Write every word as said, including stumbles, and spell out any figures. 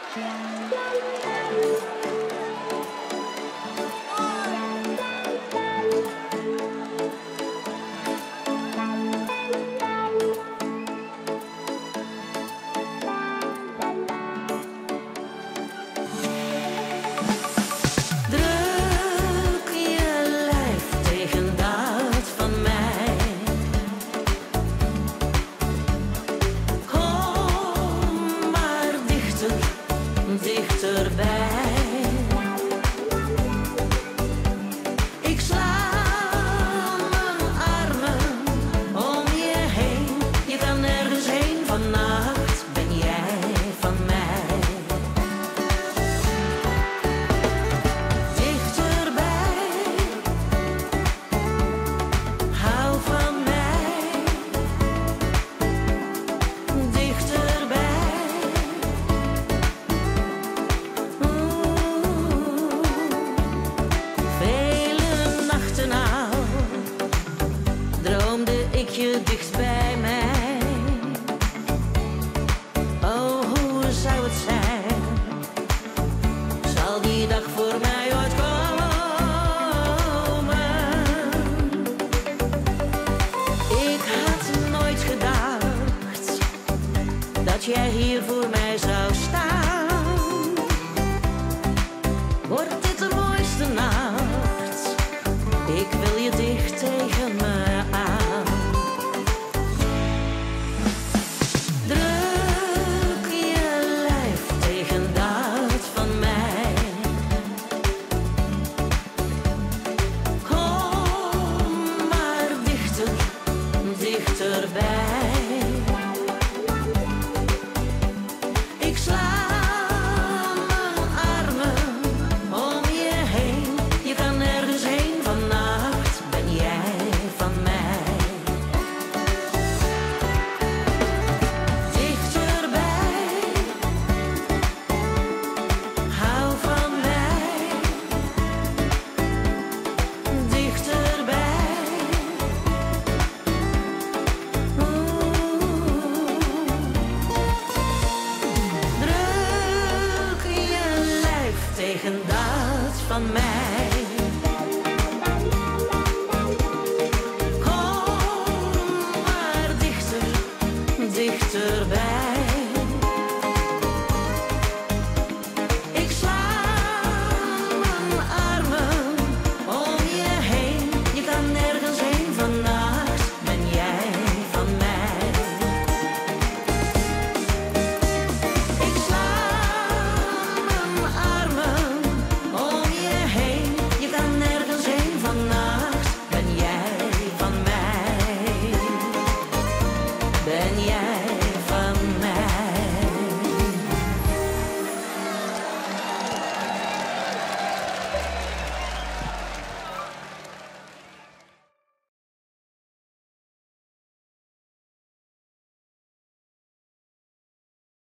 Dichterbij. Ik sla mijn armen om je heen. Je kan nergens heen, vannacht ben jij van mij. Dichterbij, hou van mij. Dichterbij. Ik je dicht bij mij. Oh, hoe zou het zijn? Zal die dag voor mij ooit komen? Ik had nooit gedacht dat jij hier voor mij zou staan. Wordt dit de mooiste nacht? Ik wil je dicht tegen me aan. Dichterbij. Ik sla mijn armen om je heen. Je kan nergens heen, vannacht ben jij van mij. Dichterbij, hou van mij. Dichterbij. Tegen dat van mij.